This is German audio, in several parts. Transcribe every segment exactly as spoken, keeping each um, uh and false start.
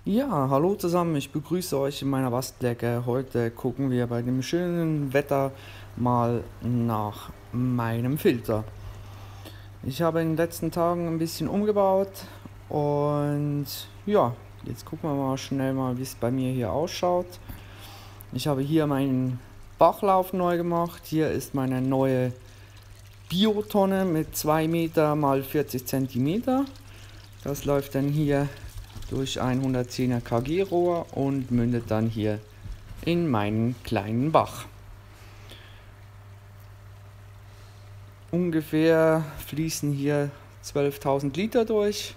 Ja, hallo zusammen, ich begrüße euch in meiner Bastelecke. Heute gucken wir bei dem schönen Wetter mal nach meinem Filter. Ich habe in den letzten Tagen ein bisschen umgebaut und ja, jetzt gucken wir mal schnell mal, wie es bei mir hier ausschaut. Ich habe hier meinen Bachlauf neu gemacht. Hier ist meine neue Biotonne mit zwei Meter mal vierzig Zentimeter. Das läuft dann hier durch ein hundertzehner Kg Rohr und mündet dann hier in meinen kleinen Bach. Ungefähr fließen hier zwölftausend Liter durch.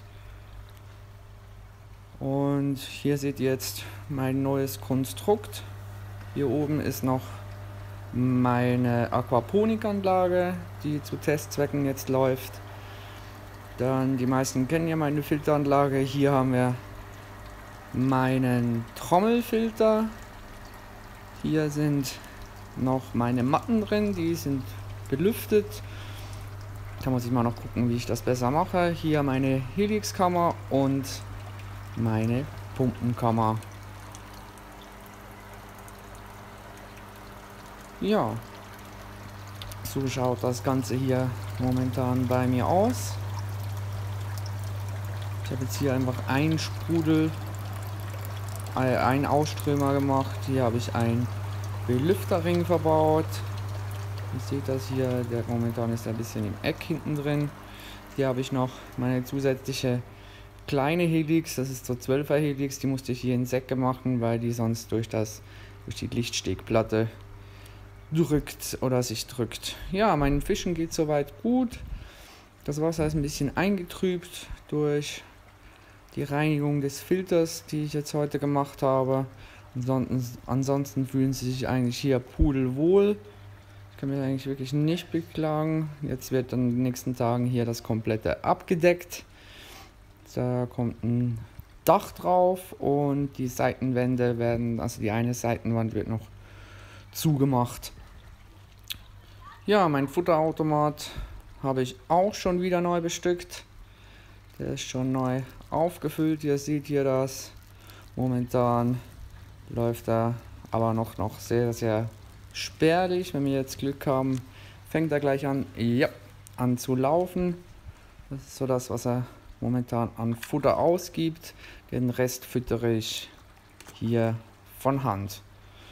Und hier seht ihr jetzt mein neues Konstrukt. Hier oben ist noch meine Aquaponikanlage, die zu Testzwecken jetzt läuft. Dann, die meisten kennen ja meine Filteranlage. Hier haben wir meinen Trommelfilter. Hier sind noch meine Matten drin, die sind belüftet. Kann man sich mal noch gucken, wie ich das besser mache. Hier meine Helixkammer und meine Pumpenkammer. Ja, so schaut das Ganze hier momentan bei mir aus. Ich habe jetzt hier einfach einen Sprudel, äh, einen Ausströmer gemacht. Hier habe ich einen Belüfterring verbaut. Ihr seht das hier, der momentan ist ein bisschen im Eck hinten drin. Hier habe ich noch meine zusätzliche kleine Helix, das ist so zwölfer Helix, die musste ich hier in Säcke machen, weil die sonst durch, das, durch die Lichtstegplatte drückt oder sich drückt. Ja, meinen Fischen geht soweit gut. Das Wasser ist ein bisschen eingetrübt durch die Reinigung des Filters, die ich jetzt heute gemacht habe. Ansonsten, ansonsten fühlen sie sich eigentlich hier pudelwohl. Ich kann mich eigentlich wirklich nicht beklagen. Jetzt wird dann in den nächsten Tagen hier das komplette abgedeckt. Da kommt ein Dach drauf und die Seitenwände werden, also die eine Seitenwand wird noch zugemacht. Ja, mein Futterautomat habe ich auch schon wieder neu bestückt. Der ist schon neu aufgefüllt. Ihr seht hier das. Momentan läuft er aber noch, noch sehr, sehr spärlich. Wenn wir jetzt Glück haben, fängt er gleich an, ja, an zu laufen. Das ist so das, was er momentan an Futter ausgibt. Den Rest füttere ich hier von Hand.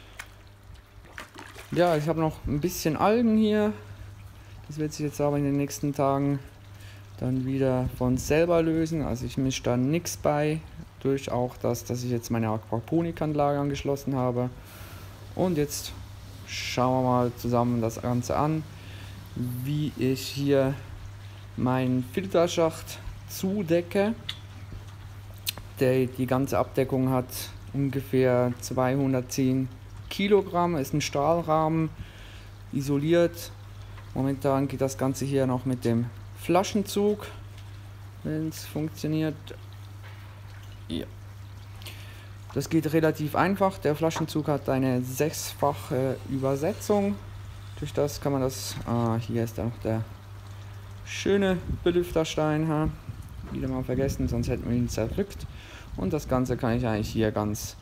Ja, ich habe noch ein bisschen Algen hier. Das wird sich jetzt aber in den nächsten Tagen dann wieder von selber lösen. Also ich mische da nichts bei. Durch auch das, dass ich jetzt meine Aquaponikanlage angeschlossen habe. Und jetzt schauen wir mal zusammen das Ganze an, wie ich hier meinen Filterschacht zudecke. Der, die ganze Abdeckung hat ungefähr zweihundertzehn Kilogramm, ist ein Stahlrahmen, isoliert. Momentan geht das Ganze hier noch mit dem Flaschenzug, wenn es funktioniert. Ja. Das geht relativ einfach. Der Flaschenzug hat eine sechsfache Übersetzung. Durch das kann man das, ah, hier ist dann noch der schöne Belüfterstein, ha? Wieder mal vergessen, sonst hätten wir ihn zerdrückt. Und das Ganze kann ich eigentlich hier ganz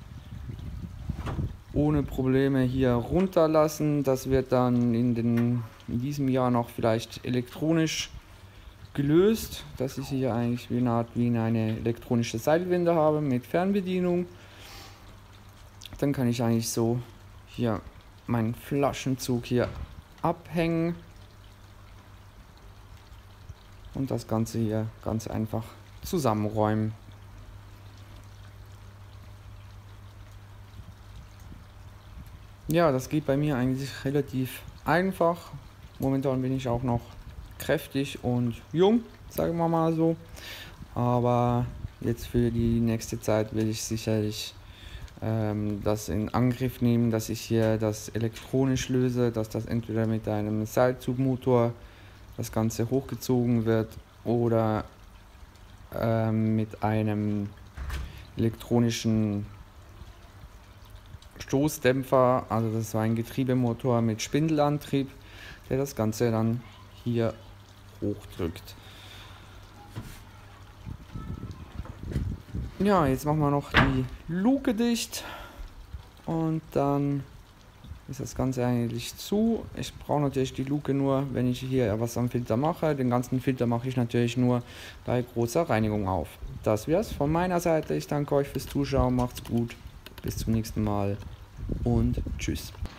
ohne Probleme hier runterlassen. Das wird dann in, den, in diesem Jahr noch vielleicht elektronisch gelöst, dass ich hier eigentlich wie eine Art wie eine elektronische Seilwinde habe mit Fernbedienung. Dann kann ich eigentlich so hier meinen Flaschenzug hier abhängen und das Ganze hier ganz einfach zusammenräumen. Ja, das geht bei mir eigentlich relativ einfach. Momentan bin ich auch noch kräftig und jung, sagen wir mal so. Aber jetzt für die nächste Zeit will ich sicherlich ähm, das in Angriff nehmen, dass ich hier das elektronisch löse, dass das entweder mit einem Seilzugmotor das Ganze hochgezogen wird oder ähm, mit einem elektronischen Stoßdämpfer, also das ist so ein Getriebemotor mit Spindelantrieb, der das Ganze dann hier hochdrückt. Ja, jetzt machen wir noch die Luke dicht und dann ist das Ganze eigentlich zu. Ich brauche natürlich die Luke nur, wenn ich hier was am Filter mache. Den ganzen Filter mache ich natürlich nur bei großer Reinigung auf. Das wär's von meiner Seite. Ich danke euch fürs Zuschauen. Macht's gut. Bis zum nächsten Mal und tschüss.